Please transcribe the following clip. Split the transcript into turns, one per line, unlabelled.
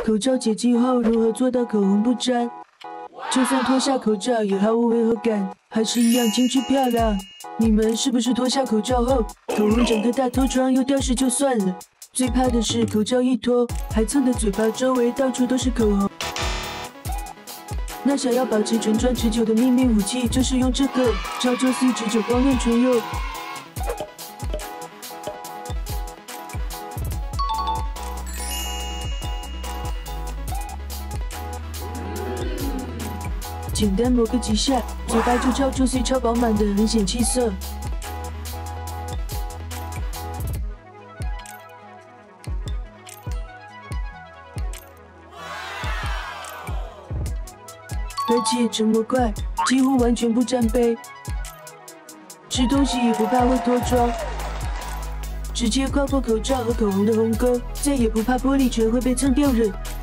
口罩解禁后如何做到口红不沾？就算脱下口罩也毫无违和感，还是一样精致漂亮。你们是不是脱下口罩后，口红整个大脱妆又掉失就算了，最怕的是口罩一脱，还蹭得嘴巴周围到处都是口红。那想要保持唇妆持久的秘密武器，就是用这个超周 C 持久光亮唇釉。简单抹个几下，嘴巴就超出 C 超饱满的，很显气色。而且成膜快，几乎完全不沾杯。吃东西也不怕会脱妆，直接跨过口罩和口红的鸿沟，再也不怕玻璃唇会被蹭掉了。